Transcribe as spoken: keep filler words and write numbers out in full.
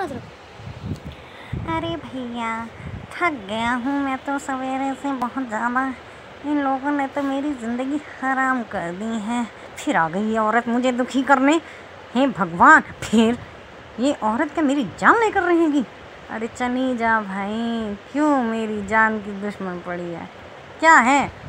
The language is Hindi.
समझ लो। अरे भैया थक गया हूँ मैं तो सवेरे से बहुत ज़्यादा। इन लोगों ने तो मेरी ज़िंदगी हराम कर दी है। फिर आ गई ये औरत मुझे दुखी करने। हे भगवान, फिर ये औरत क्या मेरी जान लेकर रहेगी? अरे चली जा भाई, क्यों मेरी जान की दुश्मन पड़ी है? क्या है?